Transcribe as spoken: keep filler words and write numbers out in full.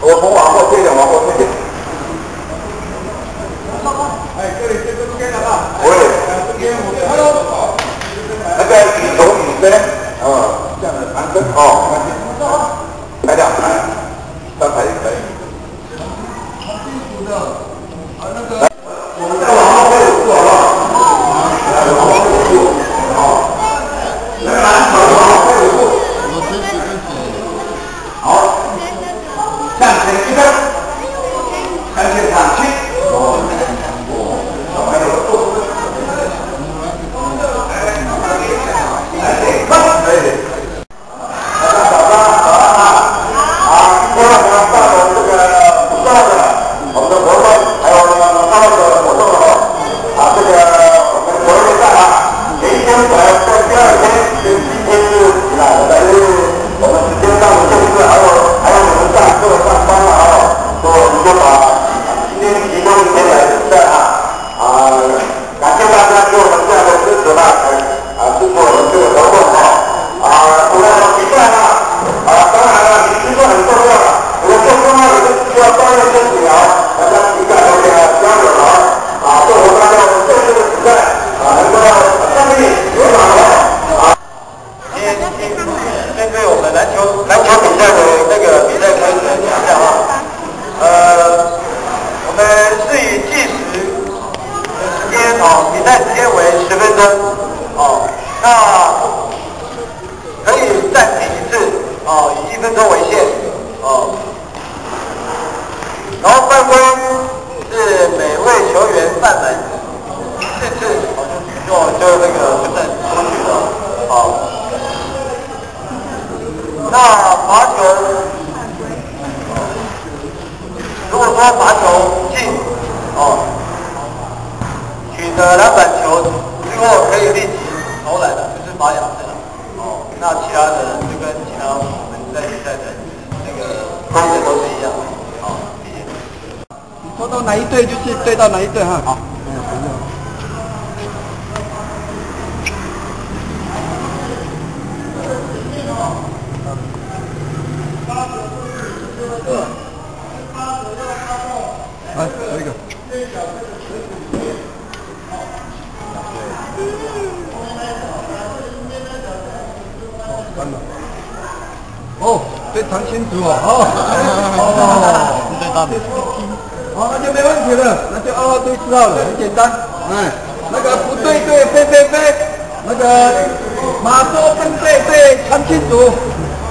我从往后推一点，往后推一点。 哎，这里这个中间的吧？ 喂， 中间我 ，Hello。 那个女手女生，嗯，这样的男生哦，来两排，三排也可以。 很清楚的，啊那个。 我们再往后退一步好不好？来，往后退一步，好。那个男生往后退一步。我真是真是。好，向前一蹬，向前看齐。哦，小朋友做。哪一队就是对到哪一队哈。好。来，这个。哦，非常清楚哦。哦。对到底。好，那就没问题了，那就二号对四号了，很简单。哎，那个不对对飞飞飞，那个马多跟对对看清楚。